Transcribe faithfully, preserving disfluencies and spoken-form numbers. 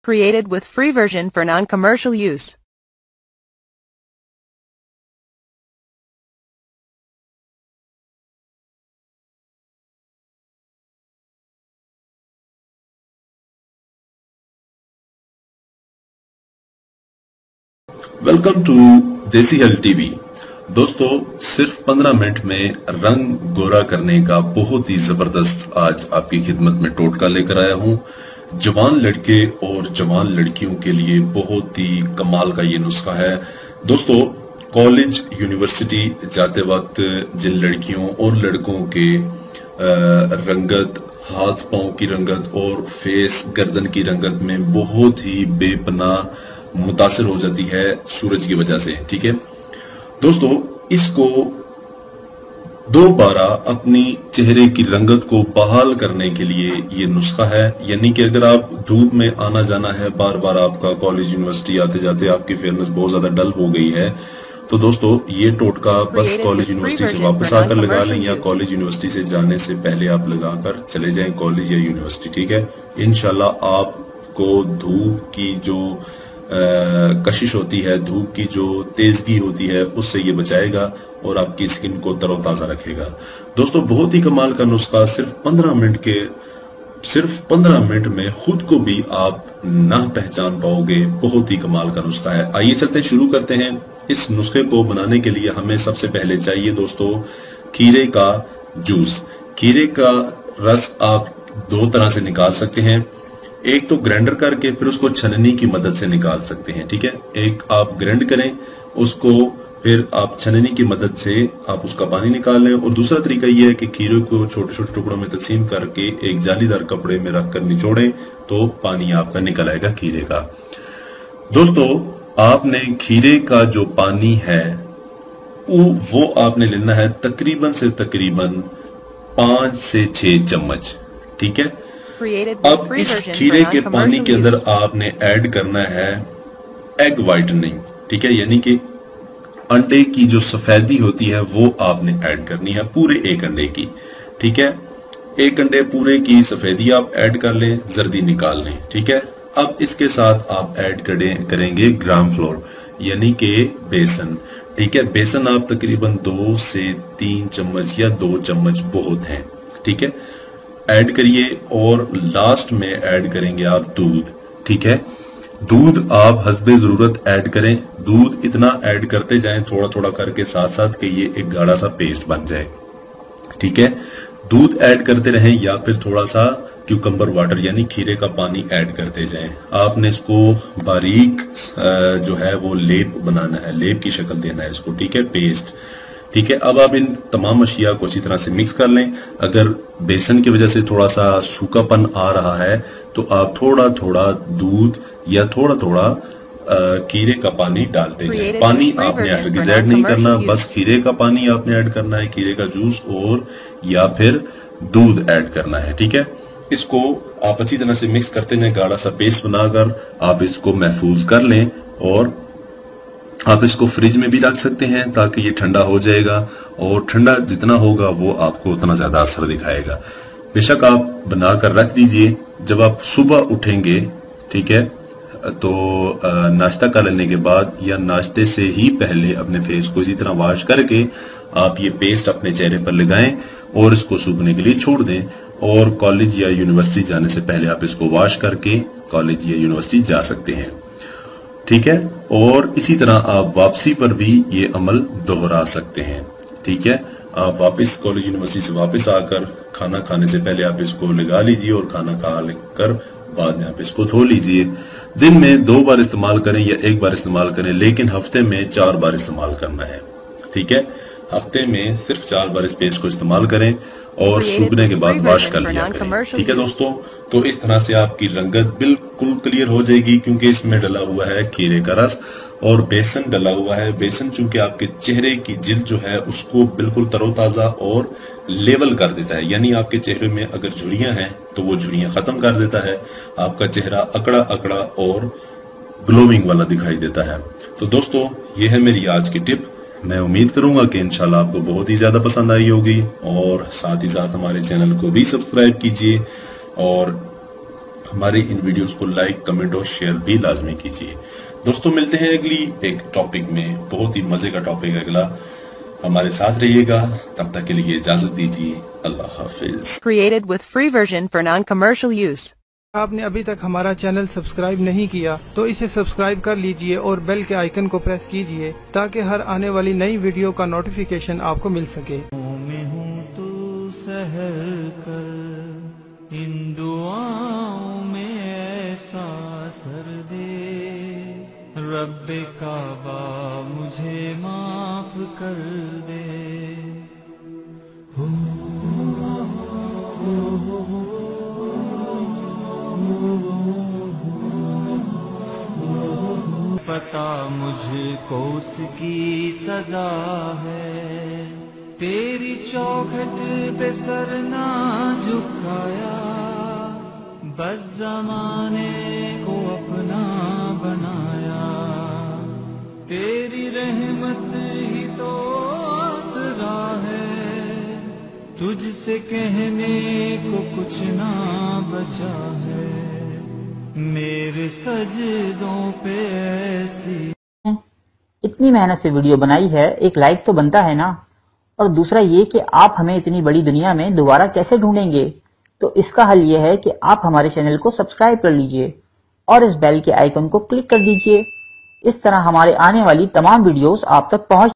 Created with free version for non-commercial use. Welcome to Desi health TV. दोस्तों, सिर्फ पंद्रह minute में रंग गोरा करने का बहुत ही जबरदस्त आज आपकी खिदमत में टोटका लेकर आया हूं। जवान लड़के और जवान लड़कियों के लिए बहुत ही कमाल का ये नुस्खा है। दोस्तों, कॉलेज यूनिवर्सिटी जाते वक्त जिन लड़कियों और लड़कों के रंगत, हाथ पांव की रंगत और फेस गर्दन की रंगत में बहुत ही बेपनाह मुतासिर हो जाती है सूरज की वजह से, ठीक है दोस्तों, इसको दोबारा अपनी चेहरे की रंगत को बहाल करने के लिए ये नुस्खा है। यानी कि अगर आप धूप में आना जाना है, बार बार आपका कॉलेज यूनिवर्सिटी आते जाते आपकी फेयरनेस बहुत ज्यादा डल हो गई है, तो दोस्तों ये टोटका बस कॉलेज यूनिवर्सिटी से वापस आकर लगा लें या कॉलेज यूनिवर्सिटी से जाने से पहले आप लगाकर चले जाएं कॉलेज या यूनिवर्सिटी, ठीक है। इंशाल्लाह आपको धूप की जो कशिश होती है, धूप की जो तेजगी होती है, उससे ये बचाएगा और आपकी स्किन को तरोताजा रखेगा। दोस्तों, बहुत ही कमाल का नुस्खा, सिर्फ पंद्रह मिनट के सिर्फ पंद्रह मिनट में खुद को भी आप ना पहचान पाओगे। बहुत ही कमाल का नुस्खा है। आइए चलते हैं, शुरू करते हैं। इस नुस्खे को बनाने के लिए हमें सबसे पहले चाहिए दोस्तों खीरे का जूस। खीरे का रस आप दो तरह से निकाल सकते हैं। एक तो ग्राइंडर करके फिर उसको छननी की मदद से निकाल सकते हैं, ठीक है। एक आप ग्राइंड करें उसको, फिर आप छननी की मदद से आप उसका पानी निकाल लें। और दूसरा तरीका यह है कि खीरे को छोटे छोटे टुकड़ों में तकसीम करके एक जालीदार कपड़े में रखकर निचोड़ें तो पानी आपका निकल आएगा खीरे का। दोस्तों, आपने खीरे का जो पानी है वो आपने लेना है तकरीबन से तकरीबन पांच से छह चम्मच, ठीक है। अब इस खीरे के पानी के अंदर आपने ऐड करना है एग व्हाइटनिंग, ठीक है, यानी कि अंडे की जो सफेदी होती है वो आपने ऐड करनी है, पूरे एक अंडे की, ठीक है। एक अंडे पूरे की सफेदी आप ऐड कर लें, जर्दी निकाल लें, ठीक है। अब इसके साथ आप ऐड करेंगे ग्राम फ्लोर यानी कि बेसन, ठीक है। बेसन आप तकरीबन दो से तीन चम्मच या दो चम्मच बहुत है, ठीक है, ऐड करिए। और लास्ट में ऐड करेंगे आप दूध, ठीक है। दूध आप हस्बे जरूरत ऐड करें। दूध इतना ऐड करते जाएं थोड़ा थोड़ा करके, साथ साथ कि ये एक गाढ़ा सा पेस्ट बन जाए, ठीक है। दूध ऐड करते रहें या फिर थोड़ा सा क्यूकम्बर वाटर यानी खीरे का पानी ऐड करते जाएं। आपने इसको बारीक जो है वो लेप बनाना है, लेप की शक्ल देना है इसको, ठीक है, पेस्ट, ठीक है। अब आप इन तमाम अशिया को अच्छी तरह से मिक्स कर लें। अगर बेसन की वजह से थोड़ा सा सूखापन आ रहा है तो आप थोड़ा थोड़ा दूध या थोड़ा थोड़ा खीरे का पानी डालते हैं। पानी आपने हरगिज़ ऐड नहीं करना, बस खीरे का पानी आपने ऐड करना है, खीरे का जूस और या फिर दूध ऐड करना है, ठीक है। इसको आप अच्छी तरह से मिक्स करते हैं, गाढ़ा सा पेस्ट बनाकर आप इसको महफूज कर लें। और आप इसको फ्रिज में भी रख सकते हैं ताकि ये ठंडा हो जाएगा, और ठंडा जितना होगा वो आपको उतना ज्यादा असर दिखाएगा। बेशक आप बनाकर रख दीजिए, जब आप सुबह उठेंगे, ठीक है, तो नाश्ता कर लेने के बाद या नाश्ते से ही पहले अपने फेस को इसी तरह वॉश करके आप ये पेस्ट अपने चेहरे पर लगाएं और इसको सूखने के लिए छोड़ दें। और कॉलेज या यूनिवर्सिटी जाने से पहले आप इसको वॉश करके कॉलेज या यूनिवर्सिटी जा सकते हैं, ठीक है। और इसी तरह आप वापसी पर भी ये अमल दोहरा सकते हैं, ठीक है। आप वापस कॉलेज यूनिवर्सिटी से वापस आकर खाना खाने से पहले आप इसको लगा लीजिए और खाना खा लेकर बाद में आप इसको धो लीजिए। दिन में दो बार इस्तेमाल करें या एक बार इस्तेमाल करें, लेकिन हफ्ते में चार बार इस्तेमाल करना है, ठीक है। हफ्ते में सिर्फ चार बार इस पेस्ट को इस्तेमाल करें और सूखने के बाद वॉश कर लिया करें, ठीक है दोस्तों। तो इस तरह से आपकी रंगत बिल्कुल क्लियर हो जाएगी, क्योंकि इसमें डला हुआ है खीरे का रस और बेसन डला हुआ है। बेसन चूंकि आपके चेहरे की जिल्द जो है उसको बिल्कुल तरोताजा और लेवल कर देता है, यानी आपके चेहरे में अगर झुर्रियां हैं तो वो झुर्रियां खत्म कर देता है, आपका चेहरा अकड़ा अकड़ा और ग्लोइंग वाला दिखाई देता है। तो दोस्तों, ये है मेरी आज की टिप। मैं उम्मीद करूंगा कि इंशाल्लाह आपको बहुत ही ज्यादा पसंद आई होगी, और साथ ही साथ हमारे चैनल को भी सब्सक्राइब कीजिए और हमारे इन वीडियोस को लाइक, कमेंट और शेयर भी लाजमी कीजिए। दोस्तों मिलते हैं अगली एक टॉपिक में, बहुत ही मजे का टॉपिक है अगला। हमारे साथ रहिएगा, तब तक के लिए इजाजत दीजिए। अल्लाह हाफिज। Created with free version for non-commercial use. आपने अभी तक हमारा चैनल सब्सक्राइब नहीं किया तो इसे सब्सक्राइब कर लीजिए और बेल के आइकन को प्रेस कीजिए ताकि हर आने वाली नई वीडियो का नोटिफिकेशन आपको मिल सके। में हूँ तू सहल कर इन दुआओं में ऐसा सर दे, रब्बे काबा मुझे माफ कर दे। पता मुझको उसकी सजा है, तेरी चौखट पे सर ना झुकाया, बस ज़माने को अपना बनाया। तेरी रहमत ही तो आसरा है, तुझसे कहने को कुछ ना बचा है, मेरे सजदों पे ऐसी। इतनी मेहनत से वीडियो बनाई है, एक लाइक तो बनता है ना। और दूसरा ये कि आप हमें इतनी बड़ी दुनिया में दोबारा कैसे ढूंढेंगे, तो इसका हल ये है कि आप हमारे चैनल को सब्सक्राइब कर लीजिए और इस बेल के आइकन को क्लिक कर दीजिए। इस तरह हमारे आने वाली तमाम वीडियोस आप तक पहुंच